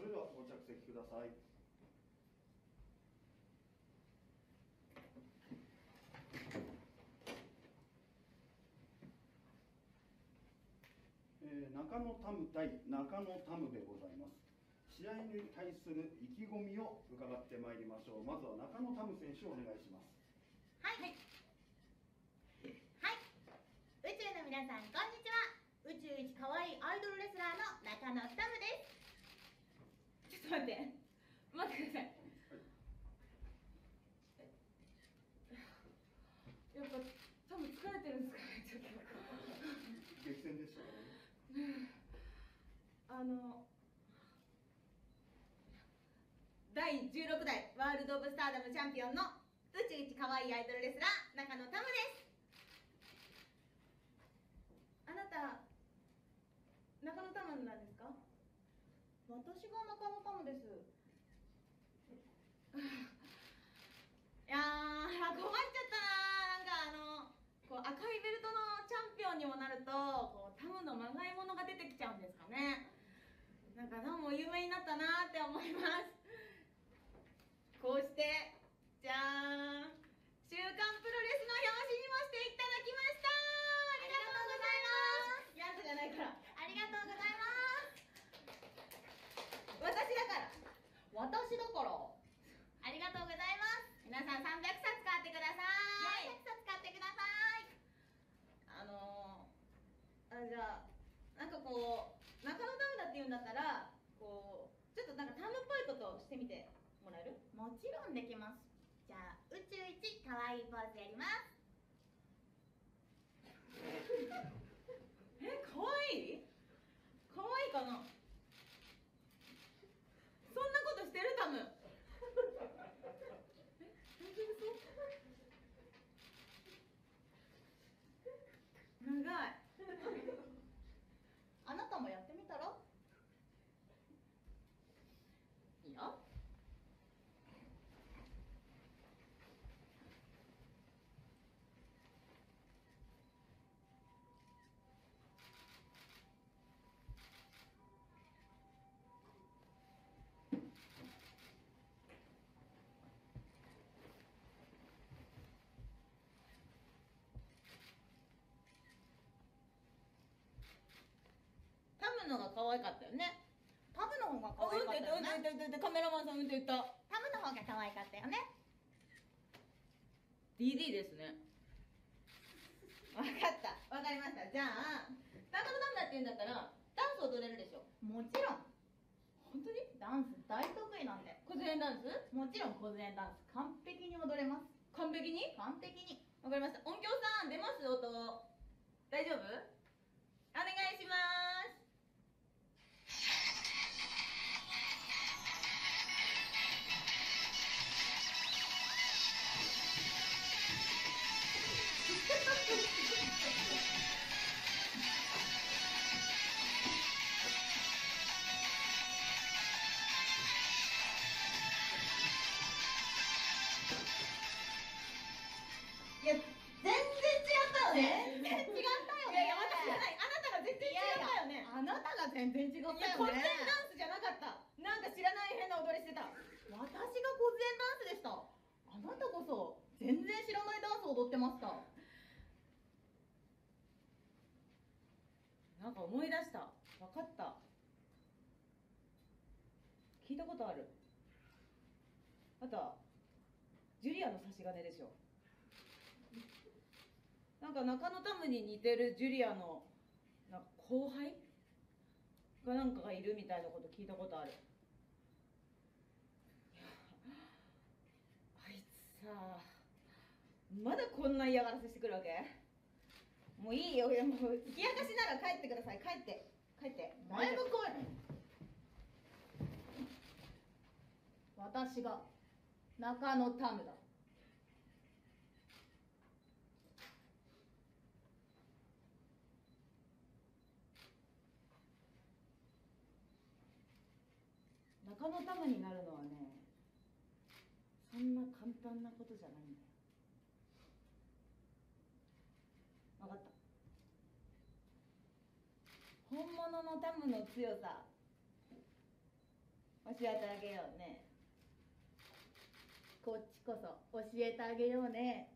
れではご着席ください。中野タム対中野タムでございます。試合に対する意気込みを伺ってまいりましょう。まずは中野タム選手お願いします。 はい、はい、宇宙の皆さんこんにちは。宇宙一可愛いアイドルレスラーの中野タムです。ちょっと待ってください。やっぱタム疲れてるんですかね。ちょっと激戦でしたね。 第16代ワールド・オブ・スターダムチャンピオンの宇宙一可愛いアイドルレスラー中野タムです。あなた中野タムなんですか？私が中野タムです。いやー困っちゃったな。こう赤いベルトのチャンピオンにもなるとこうタムのまがいものが出てきちゃうんですかね。なんかタムも有名になったなって思います。こうしてじゃーん、週刊プロレスの表紙にもしていただきました。ありがとうございます。やつじゃないからありがとうございます。私だからありがとうございます。皆さん300冊買ってください。400冊買ってください。じゃあなんかこう中野タムだって言うんだったらこうちょっとなんかタムっぽいことをしてみてもらえる？もちろんできます。じゃあ宇宙一可愛いポーズやります。可愛い？可愛いかな？そんなことしてるタム？大丈夫そう？長い。あなたもやってみたら？いいよ。タムのが可愛かったよね。タムの方が可愛かったよね。カメラマンさんって言った。タムの方が可愛かったよね。DD ですね。分かった、分かりました。じゃあ中野タムだって言うんだったらダンス踊れるでしょ。もちろん。本当に？ダンス大得意なんで。小杖ダンス？もちろん小杖ダンス完璧に踊れます。完璧に？完璧に。分かりました。音響さん出ます？音大丈夫？お願いします。いや、全然違ったよね。全然違ったよね。いや、私じゃない。あなたが全然違ったよね。あなたが全然違ったよね。いや、骨伝ダンスじゃなかった。なんか知らない変な踊りしてた。私が骨伝ダンスでした。あなたこそ全然知らないダンス踊ってました。なんか思い出した。分かった。聞いたことある。あとはジュリアの差し金でしょ。なんか中野タムに似てるジュリアのなんか後輩がなんかがいるみたいなこと聞いたことある。いや、あいつさ、まだこんな嫌がらせしてくるわけ？もういいよ。もう冷やかしなら帰ってください。帰って帰って。だいぶ来い。私が中野タムだ。中野タムになるのはね、そんな簡単なことじゃないんだよ。分かった。本物のタムの強さ教えてあげようね。こっちこそ教えてあげようね。